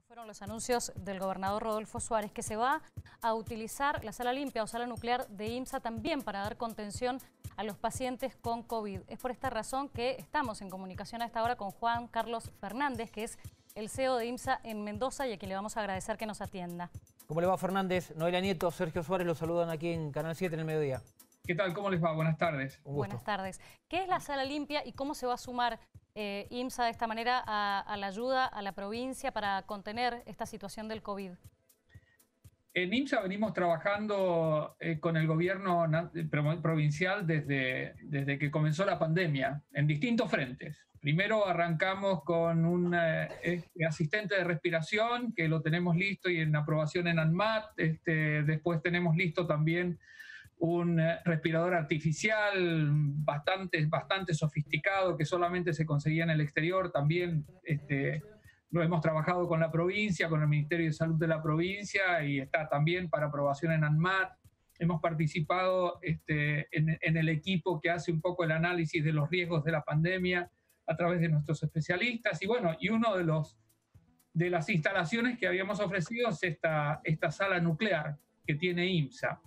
Fueron los anuncios del gobernador Rodolfo Suárez que se va a utilizar la sala limpia o sala nuclear de IMSA también para dar contención a los pacientes con COVID. Es por esta razón que estamos en comunicación a esta hora con Juan Carlos Fernández, que es el CEO de IMSA en Mendoza y a quien le vamos a agradecer que nos atienda. ¿Cómo le va, Fernández? Noelia Nieto, Sergio Suárez los saludan aquí en Canal 7 en el mediodía. ¿Qué tal? ¿Cómo les va? Buenas tardes. Buenas tardes. ¿Qué es la sala limpia y cómo se va a sumar IMSA de esta manera a la ayuda a la provincia para contener esta situación del COVID? En IMSA venimos trabajando con el gobierno provincial desde que comenzó la pandemia, en distintos frentes. Primero arrancamos con un asistente de respiración, que lo tenemos listo y en aprobación en ANMAT. Después tenemos listo también un respirador artificial bastante sofisticado que solamente se conseguía en el exterior. También lo hemos trabajado con la provincia, con el Ministerio de Salud de la provincia y está también para aprobación en ANMAT. Hemos participado en el equipo que hace un poco el análisis de los riesgos de la pandemia a través de nuestros especialistas. Y bueno, y uno de las instalaciones que habíamos ofrecido es esta sala nuclear que tiene IMSA.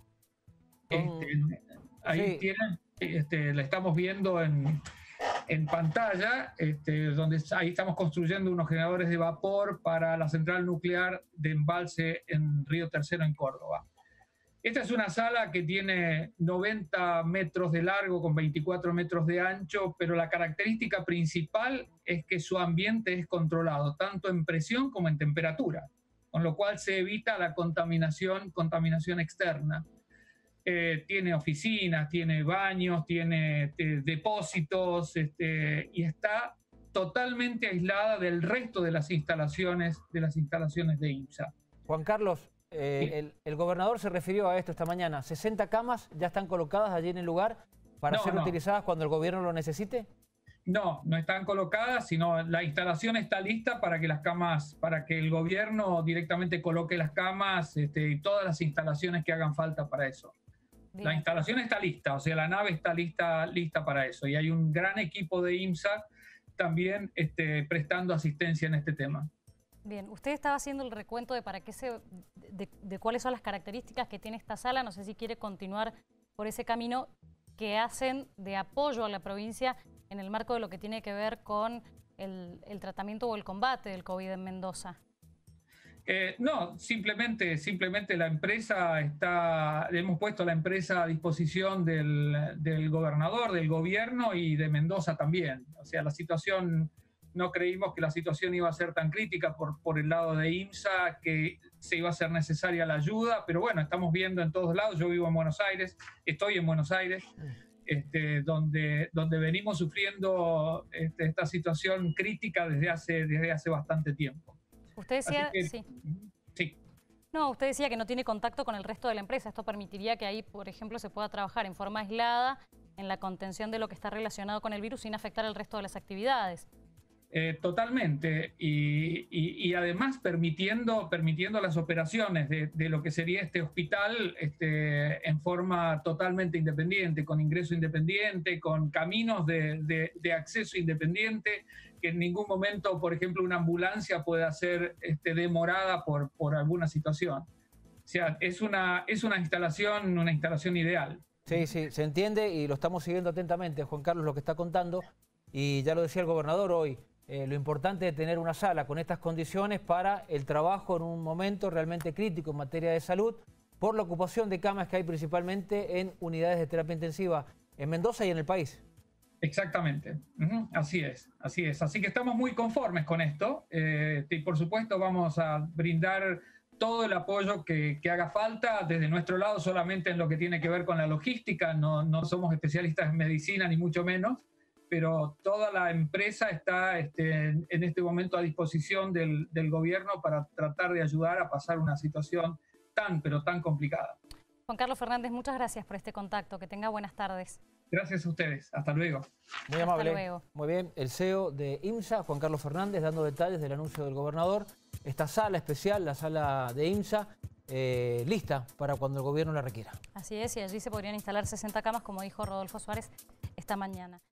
Ahí sí. tienen, la estamos viendo en pantalla, donde ahí estamos construyendo unos generadores de vapor para la central nuclear de embalse en Río Tercero, en Córdoba. Esta es una sala que tiene 90 metros de largo con 24 metros de ancho, pero la característica principal es que su ambiente es controlado, tanto en presión como en temperatura, con lo cual se evita la contaminación externa. Tiene oficinas, tiene baños, tiene depósitos y está totalmente aislada del resto de las instalaciones de IMSA. Juan Carlos, el gobernador se refirió a esto esta mañana. ¿60 camas ya están colocadas allí en el lugar para ser utilizadas cuando el gobierno lo necesite? No están colocadas, sino la instalación está lista para que el gobierno directamente coloque las camas y todas las instalaciones que hagan falta para eso. Bien. La instalación está lista, o sea, la nave está lista para eso. Y hay un gran equipo de IMSA también prestando asistencia en este tema. Bien, usted estaba haciendo el recuento de de cuáles son las características que tiene esta sala. No sé si quiere continuar por ese camino que hacen de apoyo a la provincia en el marco de lo que tiene que ver con el tratamiento o el combate del COVID en Mendoza. No, simplemente la empresa hemos puesto la empresa a disposición del gobernador, del gobierno y de Mendoza también. O sea, no creímos que la situación iba a ser tan crítica por el lado de IMSA, que se iba a ser necesaria la ayuda, pero bueno, estamos viendo en todos lados. Yo vivo en Buenos Aires, estoy en Buenos Aires, donde venimos sufriendo esta situación crítica desde hace bastante tiempo. Usted decía, sí. No, usted decía que no tiene contacto con el resto de la empresa. Esto permitiría que ahí, por ejemplo, se pueda trabajar en forma aislada en la contención de lo que está relacionado con el virus sin afectar el resto de las actividades. Totalmente, y además permitiendo las operaciones de lo que sería este hospital en forma totalmente independiente, con ingreso independiente, con caminos de acceso independiente, que en ningún momento, por ejemplo, una ambulancia pueda ser demorada por alguna situación. O sea, es una instalación ideal. Sí, se entiende y lo estamos siguiendo atentamente, Juan Carlos, lo que está contando, y ya lo decía el gobernador hoy. Lo importante es tener una sala con estas condiciones para el trabajo en un momento realmente crítico en materia de salud, por la ocupación de camas que hay principalmente en unidades de terapia intensiva en Mendoza y en el país. Exactamente, así es. Así que estamos muy conformes con esto y por supuesto vamos a brindar todo el apoyo que haga falta desde nuestro lado, solamente en lo que tiene que ver con la logística. No somos especialistas en medicina ni mucho menos, pero toda la empresa está en este momento a disposición del gobierno para tratar de ayudar a pasar una situación pero tan complicada. Juan Carlos Fernández, muchas gracias por este contacto. Que tenga buenas tardes. Gracias a ustedes. Hasta luego. Muy amable. Hasta luego. Muy bien. El CEO de IMSA, Juan Carlos Fernández, dando detalles del anuncio del gobernador. Esta sala especial, la sala de IMSA, lista para cuando el gobierno la requiera. Así es, y allí se podrían instalar 60 camas, como dijo Rodolfo Suárez esta mañana.